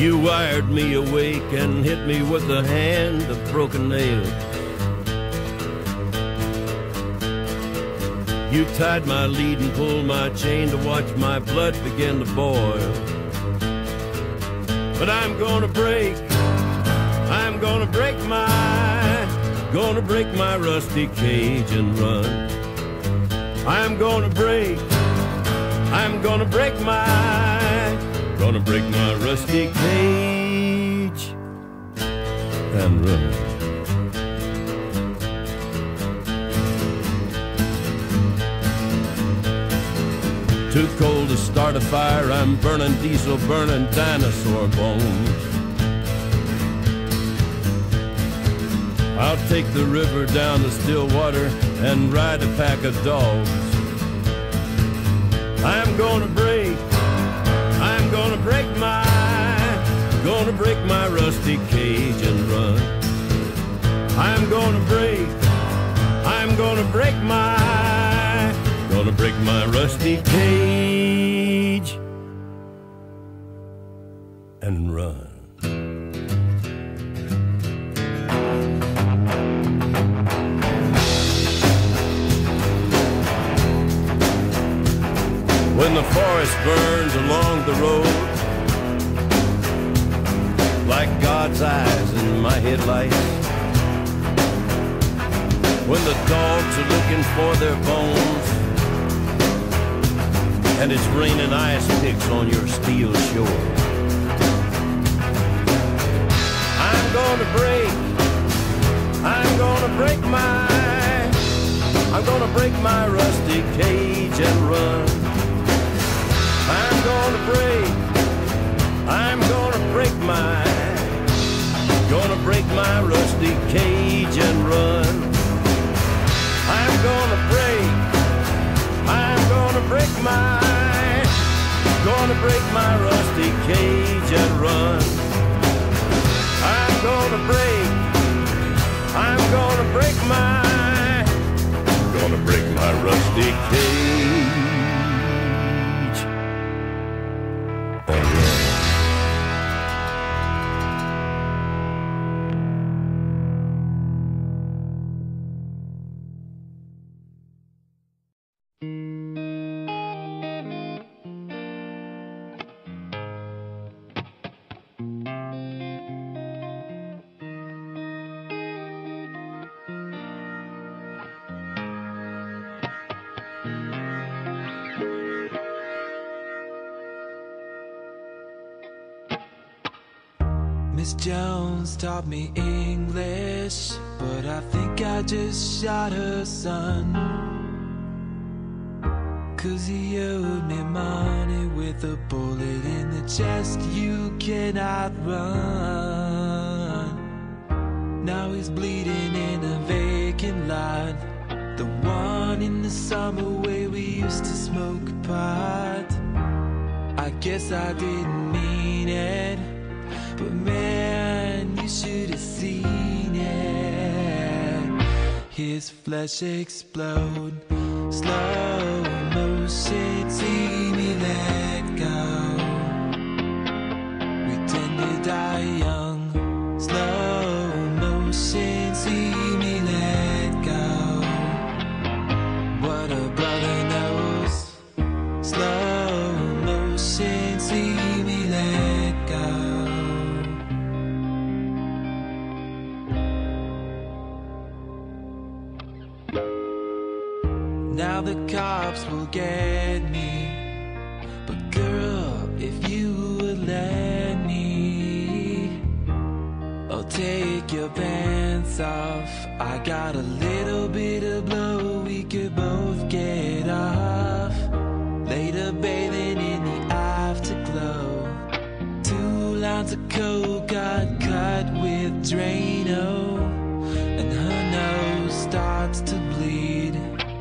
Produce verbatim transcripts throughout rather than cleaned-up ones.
You wired me awake and hit me with a hand of broken nails. You tied my lead and pulled my chain to watch my blood begin to boil. But I'm gonna break, I'm gonna break my, gonna break my rusty cage and run. I'm gonna break, I'm gonna break my, gonna break my rusty cage and run. Too cold to start a fire, I'm burning diesel, burning dinosaur bones. I'll take the river down the still water and ride a pack of dogs. I'm gonna break, I'm gonna break my, gonna break my rusty cage and run. I'm gonna break, I'm gonna break my, gonna break my rusty cage and run. When the forest burns along the road, like God's eyes in my headlights, when the dogs are looking for their bones, and it's raining ice picks on your steel shore, I'm gonna break, I'm gonna break my, I'm gonna break my rusty cage and run. I'm gonna break, I'm gonna break my, gonna break my rusty cage and run. I'm gonna break, I'm gonna break my, gonna break my rusty cage and run. I'm gonna break, I'm gonna break my, gonna break my rusty cage. Miss Jones taught me English, but I think I just shot her son. Cause he owed me money with a bullet in the chest. You cannot run. Now he's bleeding in a vacant lot, the one in the summer where we used to smoke pot. I guess I didn't mean it, but man, you should have seen it. His flesh explode, slow motion, see me let go. We tend to die young, slow motion, see me let go. What a brother knows, slow motion, see me let go. Now the cops will get me, but girl, if you would let me, I'll take your pants off. I got a little bit of blow, we could both get off. Later bathing in the afterglow, two lines of coke got cut with Drano, and her nose starts to bleed.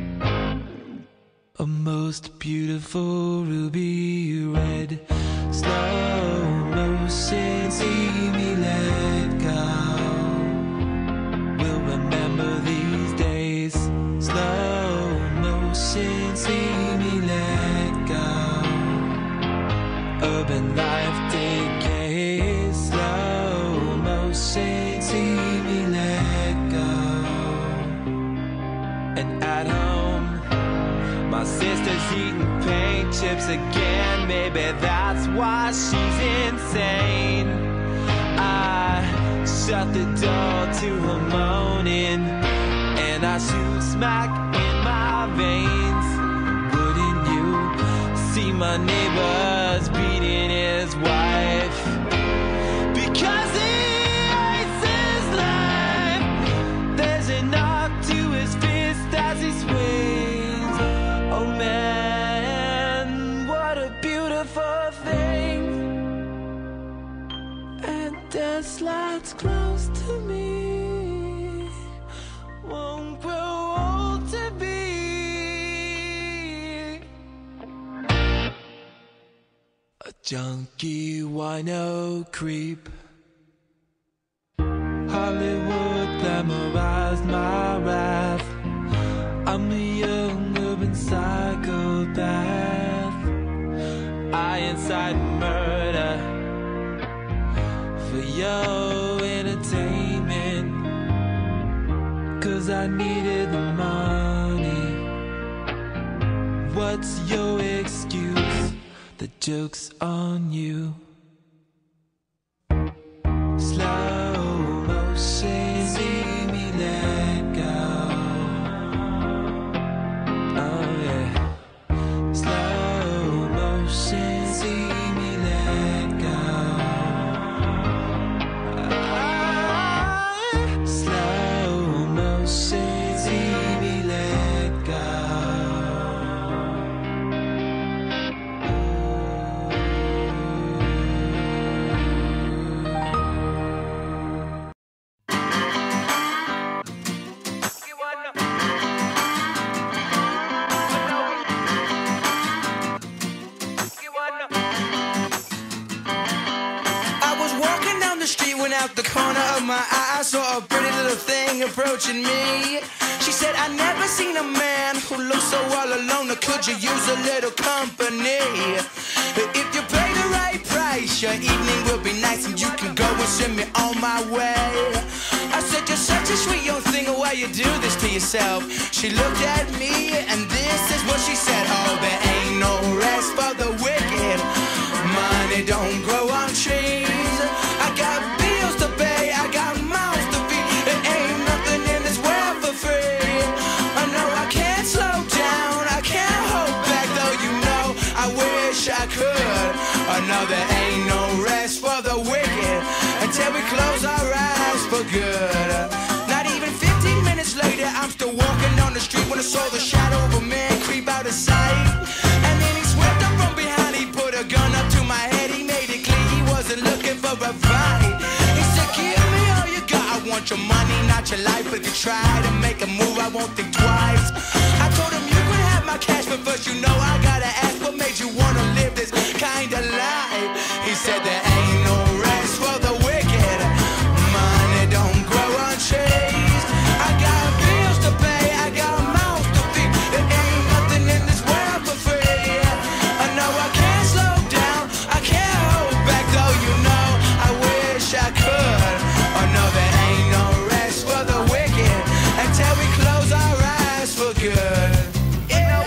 A most beautiful ruby red, slow motion, see me let go. We'll remember these days, slow motion, see me let go. Urban life decay, And at home, my sister's eating paint chips again. Maybe that's why she's insane. I shut the door to her moaning, and I shoot smack in my veins. Wouldn't you see my neighbor's beating his wife? Because he hates his life. There's a knock to his fist as he swings. Oh man, what a beautiful thing. And death slides close to me, won't grow old to be a junkie wino creep. Hollywood glamorized my wrath. I'm a young urban psychopath. I incite murder for your entertainment, 'cause I needed the money. What's your excuse? The joke's on you. Slow motion, see me let go. Oh yeah. Slow motion, see me let go. Slow motion, see me let go. Out the corner of my eye, I saw a pretty little thing approaching me. She said, I never seen a man who looks so all alone. Could you use a little company? If you pay the right price, your evening will be nice, and you can go and send me on my way. I said, you're such a sweet young thing, why you do this to yourself? She looked at me, and this is what she said. Oh, there ain't no rest for the wicked. Money don't grow on trees. I got bills to pay, I got mouths to feed. There ain't nothing in this world for free. I know I can't slow down, I can't hold back, though you know I wish I could. I know there ain't no rest for the wicked until we close our eyes for good. Not even fifteen minutes later, I'm still walking down the street when I saw the shadow of a man creep out of sight. And then he swept up from behind, he put a gun up to my head. He made it clear he wasn't looking for a fight. He said, give me all you got, I want your money, not your life. But if you try to make a move, I won't think twice. I told him you could have my cash, but first you know I gotta ask, what made you wanna live this kind of life? He said there ain't no rest for the wicked. Money don't grow on trees. I got bills to pay, I got mouths to feed. There ain't nothing in this world for free. I know I can't slow down, I can't hold back, though you know I wish I could. Oh no, there ain't no rest for the wicked until we close our eyes for good. Yeah.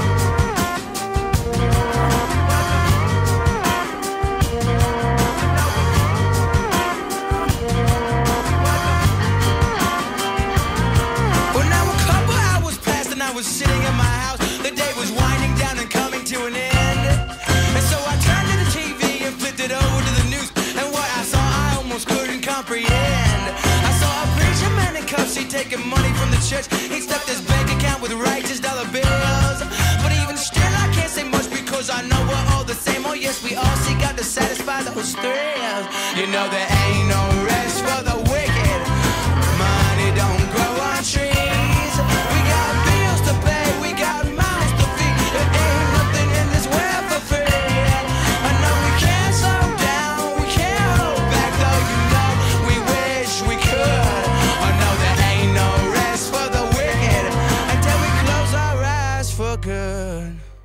Well, now a couple hours passed and I was sitting in my house. The day was winding down and coming to an end. And so I turned to the T V and flipped it over to the news. And what I saw I almost couldn't comprehend. I saw a preacher man in cuffs, he taking money from the church. He stuffed his bank account with righteous dollar bills. But even still I can't say much, because I know we're all the same. Oh yes, we all seek out to satisfy those thrills. You know there ain't no rest for the wicked. Money don't grow on trees. We got bills to pay, we got mouths to feed. There ain't nothing in this world for free. I know we can't slow down, we can't hold back, though you know we wish we could. I know there ain't no rest for the wicked until we close our eyes for good.